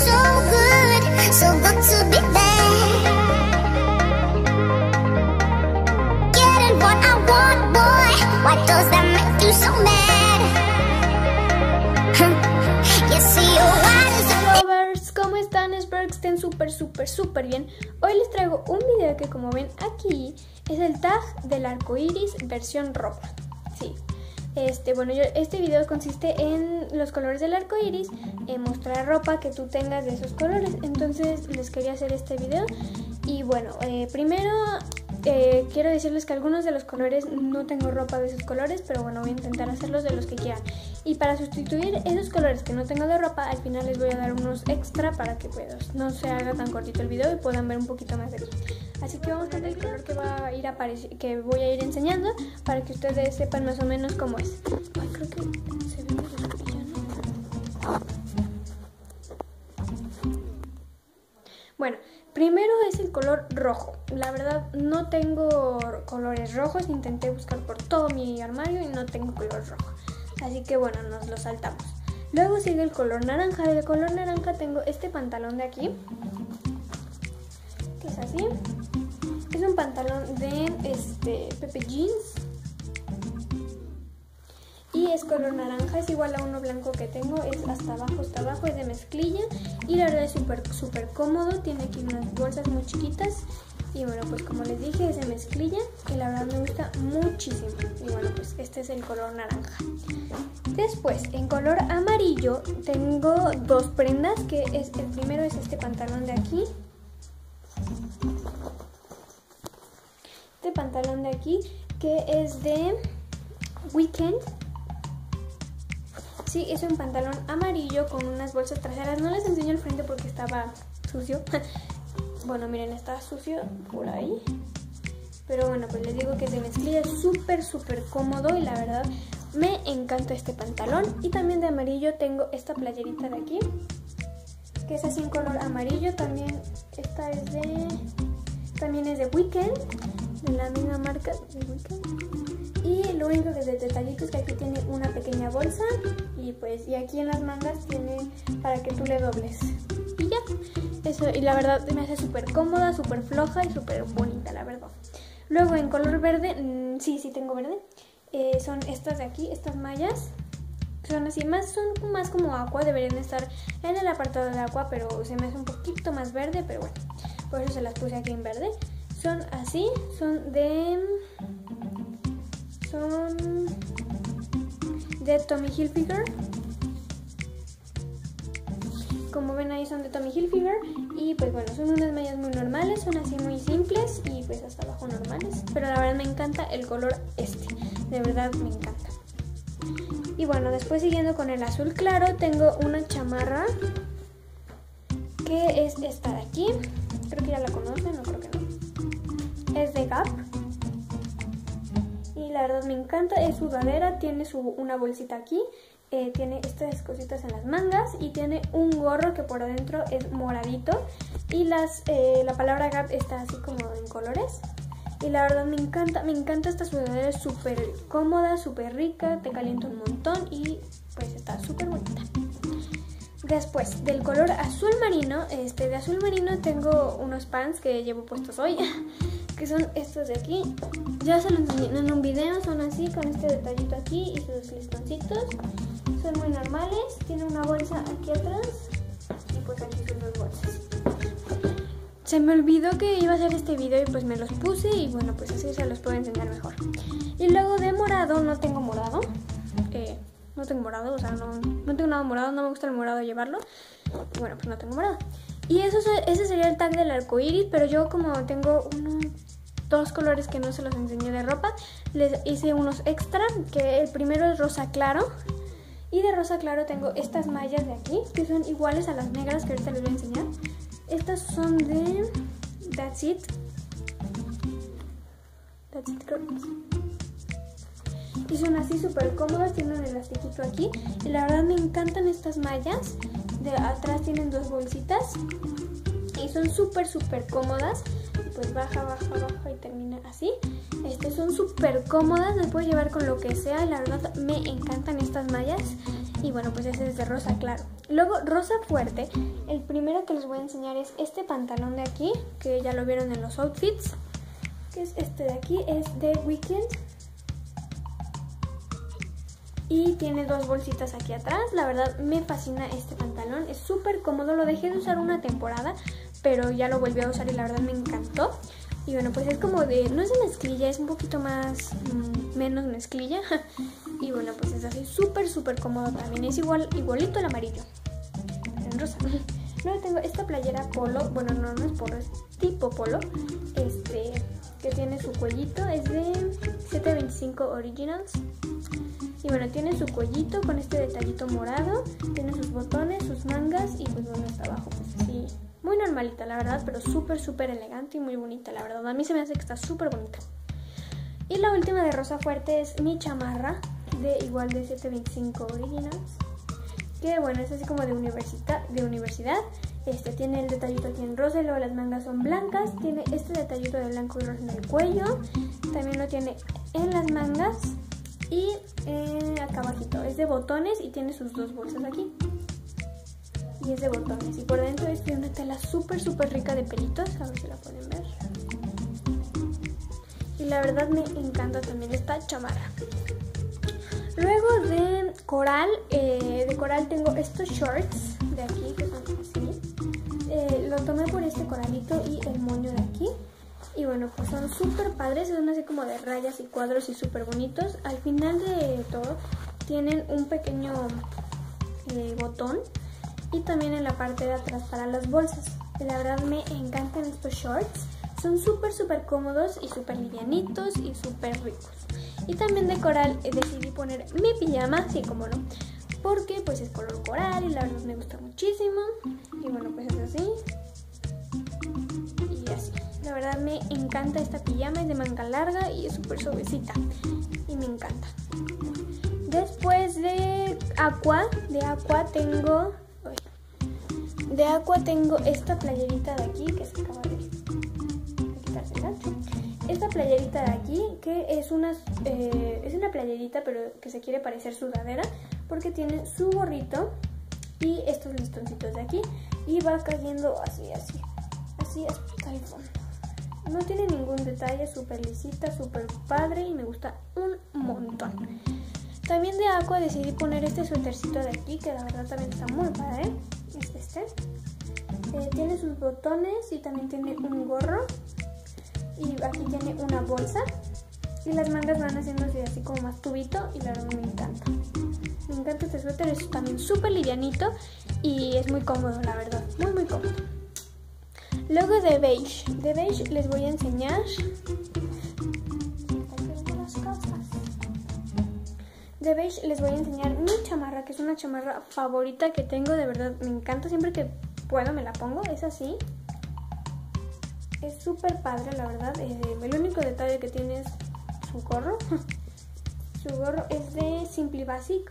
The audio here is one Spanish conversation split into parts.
so good to be there. Getting what I want, boy. Why does that make you so mad? You see your eyes. Lovers, ¿cómo están? Espero que estén súper bien. Hoy les traigo un video que, como ven aquí, es el tag del arco iris versión ropa. Sí. Este video consiste en los colores del arco iris, en mostrar ropa que tú tengas de esos colores. Entonces les quería hacer este video. Y bueno, primero quiero decirles que algunos de los colores no tengo ropa de esos colores, pero bueno, voy a intentar hacerlos de los que quieran. Y para sustituir esos colores que no tengo de ropa, al final les voy a dar unos extra para que pues no se haga tan cortito el video y puedan ver un poquito más de mí. Así que vamos a ver el color que va a ir que voy a ir enseñando para que ustedes sepan más o menos cómo es. Ay, creo que se ve medio oscuro, ¿no? Bueno, primero es el color rojo. La verdad no tengo colores rojos, intenté buscar por todo mi armario y no tengo color rojo. Así que bueno, nos lo saltamos. Luego sigue el color naranja. Del color naranja tengo este pantalón de aquí, que es así. Es un pantalón de Pepe Jeans y es color naranja, es igual a uno blanco que tengo, es hasta abajo, es de mezclilla y la verdad es súper cómodo. Tiene aquí unas bolsas muy chiquitas y bueno, pues como les dije, es de mezclilla y la verdad me gusta muchísimo. Y bueno, pues este es el color naranja. Después, en color amarillo tengo dos prendas, que es el primero es este pantalón de aquí. Este pantalón de aquí, que es de Weekend. Sí, es un pantalón amarillo con unas bolsas traseras. No les enseño el frente porque estaba sucio. Bueno, miren, está sucio por ahí. Pero bueno, pues les digo que es de mezclilla, es súper cómodo y la verdad me encanta este pantalón. Y también de amarillo tengo esta playerita de aquí, que es así en color amarillo. También esta es también es de Weekend, de la misma marca de Weekend. Y lo único que es de detallito es que aquí tiene una pequeña bolsa y aquí en las mangas tiene para que tú le dobles. Y ya, eso, y la verdad me hace súper cómoda, súper floja y súper bonita, la verdad. Luego en color verde, sí tengo verde, son estas de aquí, estas mallas. Son así, son más como agua, deberían estar en el apartado de agua, pero se me hace un poquito más verde, pero bueno, por eso se las puse aquí en verde. Son así, son de Tommy Hilfiger. Como ven ahí son de Tommy Hilfiger y pues bueno, son unas mallas muy normales, son así muy simples y pues hasta abajo normales. Pero la verdad me encanta el color de verdad me encanta. Y bueno, después siguiendo con el azul claro, tengo una chamarra que es esta de aquí. Creo que ya la conocen, no creo que no. Es de Gap. Y la verdad me encanta, es sudadera, tiene una bolsita aquí. Tiene estas cositas en las mangas y tiene un gorro que por adentro es moradito. Y la palabra Gap está así como en colores. Y la verdad me encanta esta sudadera, es súper cómoda, súper rica, te calienta un montón y pues está súper bonita. Después, del color azul marino, de azul marino tengo unos pants que llevo puestos hoy, que son estos de aquí. Ya se los enseñé en un video, son así, con este detallito aquí y sus listoncitos. Son muy normales, tiene una bolsa aquí atrás y pues aquí son dos bolsas. Se me olvidó que iba a hacer este video y pues me los puse y bueno, pues así se los puedo enseñar mejor. Y luego de morado, no tengo morado. No tengo morado, o sea, no tengo nada morado, no me gusta el morado llevarlo. Bueno, pues no tengo morado. Y ese sería el tag del arco iris, pero yo como tengo dos colores que no se los enseñé de ropa, les hice unos extra, que el primero es rosa claro. Y de rosa claro tengo estas mallas de aquí, que son iguales a las negras que ahorita les voy a enseñar. Estas son de That's It Girls. Y son así súper cómodas, tienen un elastiquito aquí. Y la verdad me encantan estas mallas. De atrás tienen dos bolsitas. Y son súper cómodas. Pues baja y termina así. Son súper cómodas, las puedo llevar con lo que sea. La verdad me encantan estas mallas. Y bueno, pues ese es de rosa claro. Luego, rosa fuerte, el primero que les voy a enseñar es este pantalón de aquí, que ya lo vieron en los outfits, que es este de aquí, es de Weekend. Y tiene dos bolsitas aquí atrás. La verdad me fascina este pantalón, es súper cómodo. Lo dejé de usar una temporada, pero ya lo volví a usar y la verdad me encantó. Y bueno, pues es como de, no es de mezclilla, es un poquito más, menos mezclilla. Y bueno, pues es así, súper cómodo también. Es igualito al amarillo, en rosa. Luego tengo esta playera polo, bueno, no es polo, es tipo polo. Que tiene su cuellito, es de 725 Originals. Y bueno, tiene su cuellito con este detallito morado, tiene sus botones, sus mangas y pues bueno, hasta abajo pues así, muy normalita la verdad, pero súper elegante y muy bonita la verdad. A mí se me hace que está súper bonita. Y la última de rosa fuerte es mi chamarra, igual de 725 Originals, que bueno, es así como de universidad. Tiene el detallito aquí en rosa y luego las mangas son blancas, tiene este detallito de blanco y rosa en el cuello, también lo tiene en las mangas. Y acá abajito es de botones y tiene sus dos bolsas aquí. Y es de botones. Y por dentro es de una tela súper rica de pelitos. A ver si la pueden ver. Y la verdad me encanta también esta chamarra. Luego de coral tengo estos shorts de aquí que son así. Lo tomé por este coralito y el moño de aquí. Y bueno, pues son súper padres, son así como de rayas y cuadros y súper bonitos. Al final de todo tienen un pequeño botón y también en la parte de atrás para las bolsas. Y la verdad me encantan estos shorts, son súper cómodos y súper livianitos y súper ricos. Y también de coral decidí poner mi pijama, así como no, porque pues es color coral y la verdad me gusta muchísimo. Y bueno, pues es así. Y así. La verdad me encanta esta pijama, es de manga larga y es súper suavecita y me encanta. Después de aqua tengo esta playerita de aquí que se acaba de quitarse el gancho. Esta playerita de aquí que es una playerita pero que se quiere parecer sudadera porque tiene su gorrito y estos listoncitos de aquí y va cayendo así hasta el fondo. No tiene ningún detalle, súper lisita, súper padre y me gusta un montón. También de aqua decidí poner este suétercito de aquí que la verdad también está muy padre. Es este. Tiene sus botones y también tiene un gorro. Y aquí tiene una bolsa. Y las mangas van haciéndose así como más tubito y la verdad me encanta. Me encanta este suéter, es también súper livianito y es muy cómodo la verdad, muy cómodo. Luego de beige les voy a enseñar mi chamarra, que es una chamarra favorita que tengo, de verdad me encanta, siempre que puedo me la pongo, es así. Es súper padre la verdad, el único detalle que tiene es su gorro. Su gorro es de Simply Basic.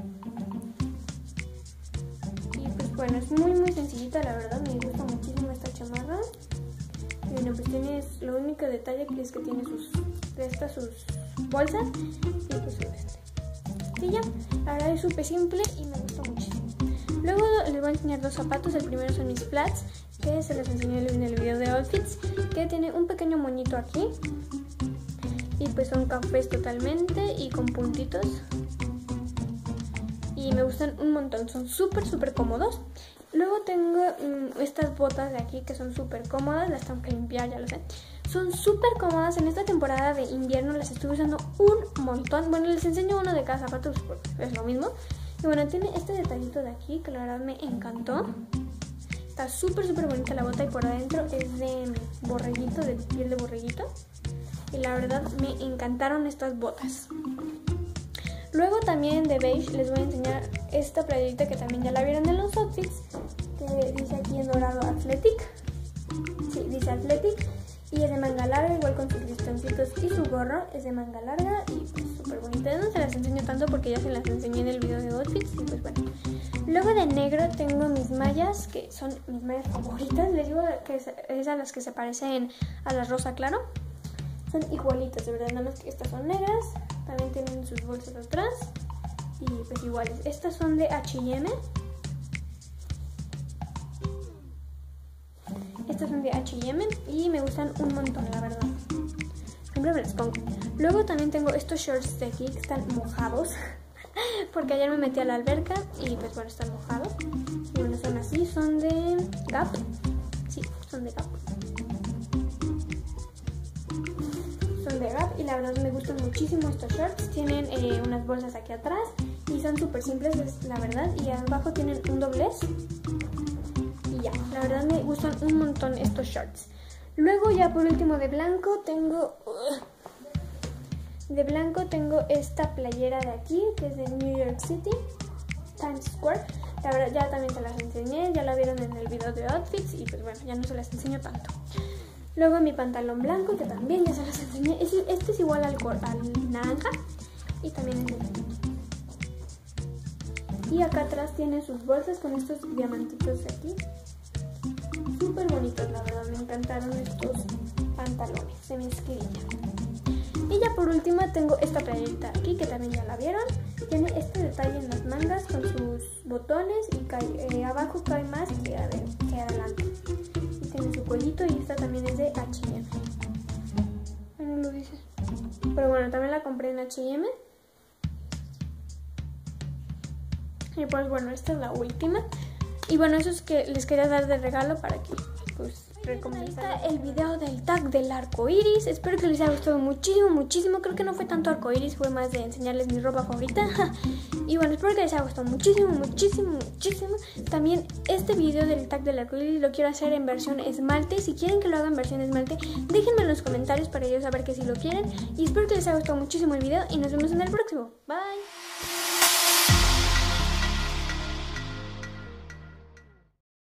Y pues bueno, es muy sencillita la verdad, me gusta muchísimo esta chamarra. Y bueno, pues tiene, lo único detalle que es que tiene sus bolsas y pues y ya, la verdad es súper simple y me gusta muchísimo. Luego les voy a enseñar dos zapatos, el primero son mis flats, que se los enseñé en el video de outfits, que tiene un pequeño moñito aquí. Y pues son cafés totalmente y con puntitos. Y me gustan un montón, son súper cómodos. Luego tengo estas botas de aquí que son súper cómodas, las tengo que limpiar, ya lo sé. Son súper cómodas, en esta temporada de invierno las estuve usando un montón. Bueno, les enseño uno de cada zapato, pues es lo mismo. Y bueno, tiene este detallito de aquí que la verdad me encantó. Está súper bonita la bota y por adentro es de borreguito, de piel de borreguito. Y la verdad me encantaron estas botas. Luego también de beige les voy a enseñar esta playerita que también ya la vieron en los outfits, que dice aquí en dorado Athletic. Sí, dice Athletic. Y es de manga larga, igual con sus listoncitos y su gorro es de manga larga y pues súper bonita. No se las enseño tanto porque ya se las enseñé en el video de outfits y pues bueno. Luego de negro tengo mis mallas, que son mis mallas favoritas. Les digo que es a las que se parecen a las rosa claro. Son igualitas, de verdad, nada más que estas son negras. También tienen sus bolsas atrás. y pues iguales. Estas son de H&M. Estas son de H&M y me gustan un montón, la verdad. Siempre me las pongo. Luego también tengo estos shorts de aquí que están mojados. Porque ayer me metí a la alberca y pues bueno, están mojados. Y bueno, son así, son de Gap. Sí, son de Gap. Son de Gap y la verdad me gustan muchísimo estos shorts. Tienen unas bolsas aquí atrás y son súper simples, la verdad. Y abajo tienen un doblez. Y ya, la verdad me gustan un montón estos shorts. Luego ya por último de blanco tengo... De blanco tengo esta playera de aquí, que es de New York City, Times Square. La verdad ya también se las enseñé, ya la vieron en el video de outfits y pues bueno, ya no se las enseño tanto. Luego mi pantalón blanco, que también ya se las enseñé. Este es igual al naranja y también es de blanco. Y acá atrás tiene sus bolsas con estos diamantitos de aquí. Súper bonitos, la verdad, me encantaron estos pantalones de mezclilla. Y ya por último tengo esta playerita aquí que también ya la vieron. Tiene este detalle en las mangas con sus botones y abajo cae más que adelante. Y tiene su cuellito y esta también es de H&M. No lo dice. Pero bueno, también la compré en H&M. Y pues bueno, esta es la última. Y bueno, eso es que les quería dar de regalo para que pues recomendar el video del tag del arco iris. Espero que les haya gustado muchísimo. Creo que no fue tanto arco iris, fue más de enseñarles mi ropa favorita. Y bueno, espero que les haya gustado muchísimo. También este video del tag del arco iris lo quiero hacer en versión esmalte. Si quieren que lo haga en versión esmalte, déjenme en los comentarios para yo saber que sí lo quieren. Y espero que les haya gustado muchísimo el video y nos vemos en el próximo. Bye.